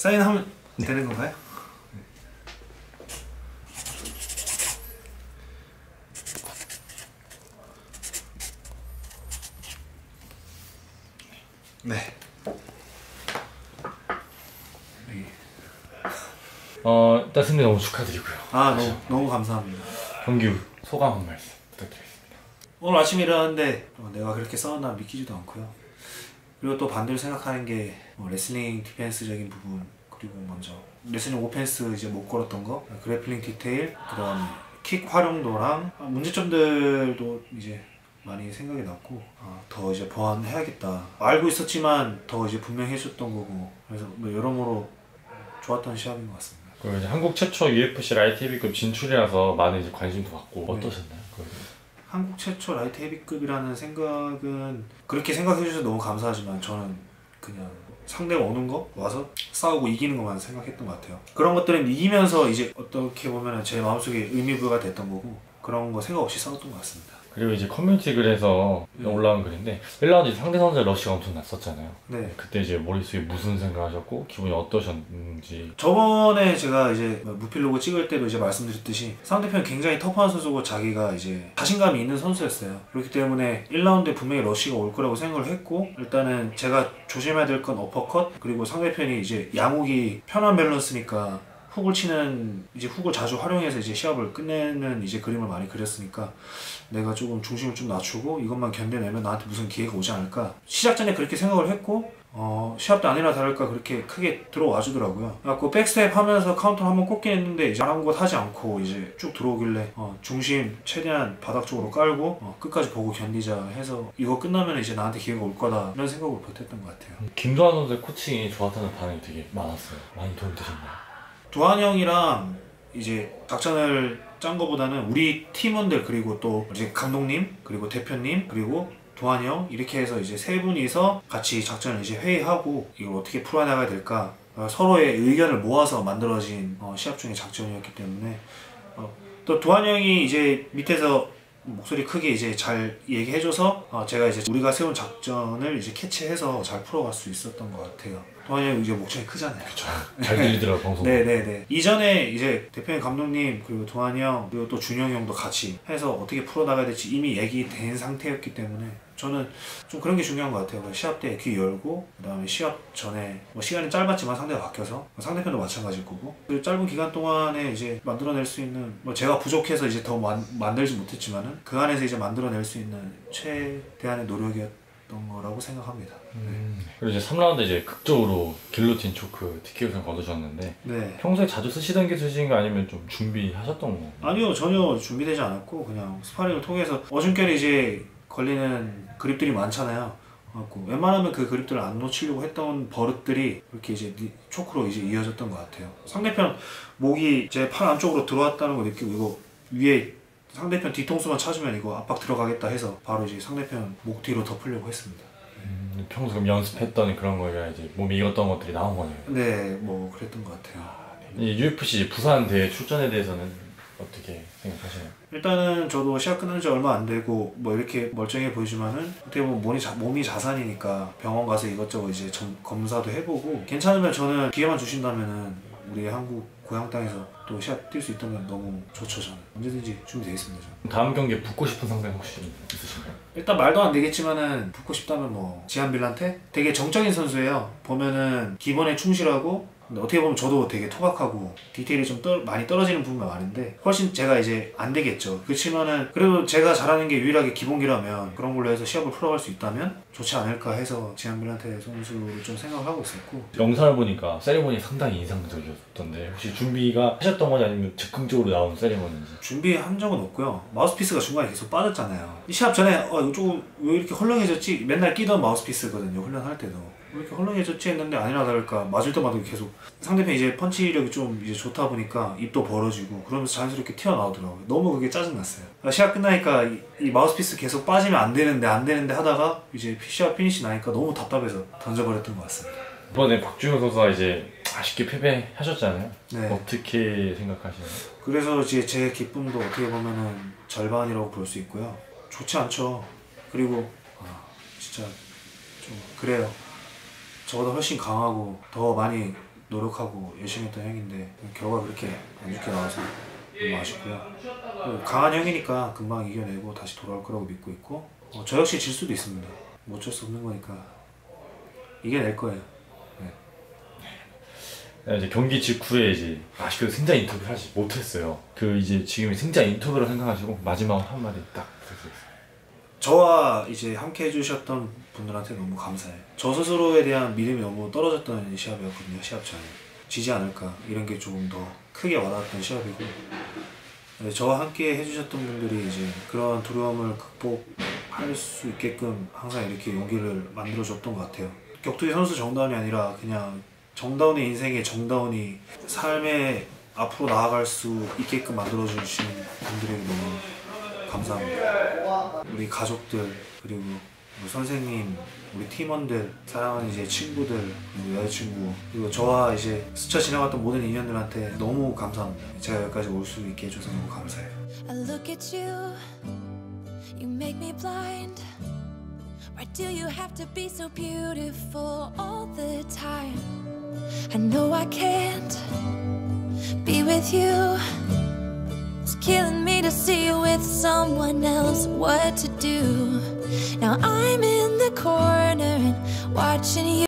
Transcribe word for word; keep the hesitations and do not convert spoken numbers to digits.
사인하면 네. 되는 건가요? 네. 네. 어 일단 승리 너무 축하드리고요. 아 너무, 너무 감사합니다. 경기 후 소감 한 말씀 부탁드리겠습니다. 오늘 아침에 일어났는데 어, 내가 그렇게 싸웠나 믿기지도 않고요. 그리고 또 반대로 생각하는 게 뭐 레슬링 디펜스적인 부분, 그리고 먼저 레슬링 오펜스 이제 못 걸었던 거, 그래플링 디테일, 그 다음에 킥 활용도랑 문제점들도 이제 많이 생각이 났고 아, 더 이제 보완해야겠다. 알고 있었지만 더 이제 분명히 해줬던 거고, 그래서 뭐 여러모로 좋았던 시합인 것 같습니다. 그리고 이제 한국 최초 유에프씨 라이트 헤비급 진출이라서 많은 이제 관심도 받고 네. 어떠셨나요? 그걸? 한국 최초 라이트 헤비급이라는 생각은 그렇게 생각해 주셔서 너무 감사하지만 저는 그냥 상대가 오는 거 와서 싸우고 이기는 것만 생각했던 것 같아요. 그런 것들은 이기면서 이제 어떻게 보면 제 마음속에 의미부여가 됐던 거고, 그런 거 생각 없이 싸웠던 것 같습니다. 그리고 이제 커뮤니티 글에서 음. 올라온 글인데 일 라운드 상대 선수의 러시가 엄청 났었잖아요. 네. 그때 이제 머릿속에 무슨 생각하셨고 기분이 어떠셨는지. 저번에 제가 이제 무필로그 찍을 때도 이제 말씀드렸듯이 상대편 굉장히 터프한 선수고 자기가 이제 자신감이 있는 선수였어요. 그렇기 때문에 일 라운드에 분명히 러시가 올 거라고 생각을 했고, 일단은 제가 조심해야 될 건 어퍼컷, 그리고 상대편이 이제 양욱이 편한 밸런스니까 훅을 치는, 이제 훅을 자주 활용해서 이제 시합을 끝내는 이제 그림을 많이 그렸으니까 내가 조금 중심을 좀 낮추고 이것만 견뎌내면 나한테 무슨 기회가 오지 않을까, 시작 전에 그렇게 생각을 했고 어, 시합도 아니라 다를까 그렇게 크게 들어와 주더라고요. 그래갖고 백스텝 하면서 카운터를 한번 꽂긴 했는데 이제 아무것도 하지 않고 이제 쭉 들어오길래 어, 중심 최대한 바닥 쪽으로 깔고 어, 끝까지 보고 견디자 해서 이거 끝나면 이제 나한테 기회가 올 거다 이런 생각으로 버텼던 것 같아요. 김도환 선수의 코칭이 좋았다는 반응이 되게 많았어요. 많이 도움 되셨나요? 도환 형이랑 이제 작전을 짠 거보다는 우리 팀원들, 그리고 또 이제 감독님, 그리고 대표님, 그리고 도환 형, 이렇게 해서 이제 세 분이서 같이 작전을 이제 회의하고 이걸 어떻게 풀어나가야 될까, 어, 서로의 의견을 모아서 만들어진 어, 시합 중의 작전이었기 때문에 어, 또 도환 형이 이제 밑에서 목소리 크게 이제 잘 얘기해줘서 어, 제가 이제 우리가 세운 작전을 이제 캐치해서 잘 풀어갈 수 있었던 것 같아요. 도환이 형 이제 목소리 크잖아요. 그쵸. 잘 들리더라고요, 방송. 네네네. 이전에 이제 대표님, 감독님, 그리고 도환이 형, 그리고 또 준영이 형도 같이 해서 어떻게 풀어나가야 될지 이미 얘기된 상태였기 때문에 저는 좀 그런 게 중요한 것 같아요. 시합 때 귀 열고, 그 다음에 시합 전에 뭐 시간이 짧았지만 상대가 바뀌어서 상대편도 마찬가지일 거고, 그 짧은 기간 동안에 이제 만들어낼 수 있는, 뭐 제가 부족해서 이제 더 만, 만들지 못했지만은 그 안에서 이제 만들어낼 수 있는 최대한의 노력이었던 거라고 생각합니다. 음. 네. 그리고 이제 삼 라운드 이제 극적으로 길로틴 초크 티케이오를 거두셨는데 네. 평소에 자주 쓰시던 기술이신가 아니면 좀 준비하셨던 거? 아니요, 전혀 준비되지 않았고 그냥 스파링을 통해서 어중간에 이제 걸리는 그립들이 많잖아요. 그래갖고 웬만하면 그 그립들을 안 놓치려고 했던 버릇들이 이렇게 이제 초크로 이제 이어졌던 것 같아요. 상대편 목이 제 팔 안쪽으로 들어왔다는 걸 느끼고 이거 위에 상대편 뒤통수만 찾으면 이거 압박 들어가겠다 해서 바로 이제 상대편 목 뒤로 덮으려고 했습니다. 음, 평소 그럼 연습했던 그런 거가 이제 몸이 익었던 것들이 나온 거네요. 네, 뭐 그랬던 것 같아요. 아, 네. 이 유에프씨 부산 대회 출전에 대해서는 어떻게 생각하시나요? 일단은 저도 시합 끝난 지 얼마 안 되고 뭐 이렇게 멀쩡해 보이지만은 어떻게 보면 몸이, 자, 몸이 자산이니까 병원 가서 이것저것 이제 점, 검사도 해보고 괜찮으면 저는 기회만 주신다면은 우리 한국 고향 땅에서 또 시합 뛸 수 있다면 너무 좋죠. 저는 언제든지 준비되어 있습니다. 저는. 다음 경기에 붙고 싶은 상대 혹시 있으신가요? 일단 말도 안 되겠지만은 붙고 싶다면 뭐 지한 빌란테? 되게 정적인 선수예요. 보면은 기본에 충실하고, 근데 어떻게 보면 저도 되게 토박하고 디테일이 좀 떨, 많이 떨어지는 부분이 많은데 훨씬 제가 이제 안 되겠죠. 그렇지만은 그래도 제가 잘하는 게 유일하게 기본기라면 그런 걸로 해서 시합을 풀어갈 수 있다면 좋지 않을까 해서 지한 빌란테 선수를 좀 생각을 하고 있었고, 영상을 보니까 세리머니 상당히 인상적이었던데 혹시 준비가 하셨던 거냐 아니면 즉흥적으로 나온 세리머니인지? 준비한 적은 없고요. 마우스피스가 중간에 계속 빠졌잖아요. 이 시합 전에 어 이거 조금 왜 이렇게 헐렁해졌지? 맨날 끼던 마우스피스거든요. 훈련할 때도 왜 이렇게 헐렁해졌지 했는데 아니나 다를까 맞을 때마다 계속 상대편 이제 펀치력이 좀 이제 좋다 보니까 입도 벌어지고 그러면서 자연스럽게 튀어나오더라고요. 너무 그게 짜증났어요. 시합 끝나니까 이, 이 마우스피스 계속 빠지면 안 되는데 안 되는데 하다가 이제 시합 피니시 나니까 너무 답답해서 던져버렸던 것 같습니다. 이번에 박주영 선수가 이제 아쉽게 패배하셨잖아요. 네. 어떻게 생각하시나요? 그래서 이제 제 기쁨도 어떻게 보면은 절반이라고 볼 수 있고요. 좋지 않죠. 그리고 아, 진짜 좀 그래요. 저보다 훨씬 강하고 더 많이 노력하고 열심히 했던 형인데 결과가 그렇게 안 좋게 나와서 너무 아쉽고요. 강한 형이니까 금방 이겨내고 다시 돌아올 거라고 믿고 있고 어, 저 역시 질 수도 있습니다. 뭐 어쩔 수 없는 거니까 이겨낼 거예요. 네. 이제 경기 직후에 이제 아쉽게도 승자 인터뷰를 하지 못했어요. 그 이제 지금 승자 인터뷰를 생각하시고 마지막 한마디 딱 부탁드리겠습니다. 저와 이제 함께 해주셨던 분들한테 너무 감사해요. 저 스스로에 대한 믿음이 너무 떨어졌던 시합이었거든요. 시합 전에 지지 않을까 이런 게 조금 더 크게 와닿았던 시합이고 네, 저와 함께 해주셨던 분들이 이제 그런 두려움을 극복할 수 있게끔 항상 이렇게 용기를 만들어줬던 것 같아요. 격투기 선수 정다운이 아니라 그냥 정다운의 인생에 정다운이 삶에 앞으로 나아갈 수 있게끔 만들어주신 분들에게 너무 감사합니다. 우리 가족들 그리고 우리 선생님, 우리 팀원들, 사랑하는 이제 친구들, 그리고 여자친구 그리고 저와 이제 스쳐 지나갔던 모든 인연들한테 너무 감사합니다. 제가 여기까지 올 수 있게 해줘서 너무 감사해요. I look at you, you make me blind. Why do you have to be so beautiful all the time? I know I can't be with you. It's killing me to see you with someone else. What to do? Now I'm in the corner and watching you.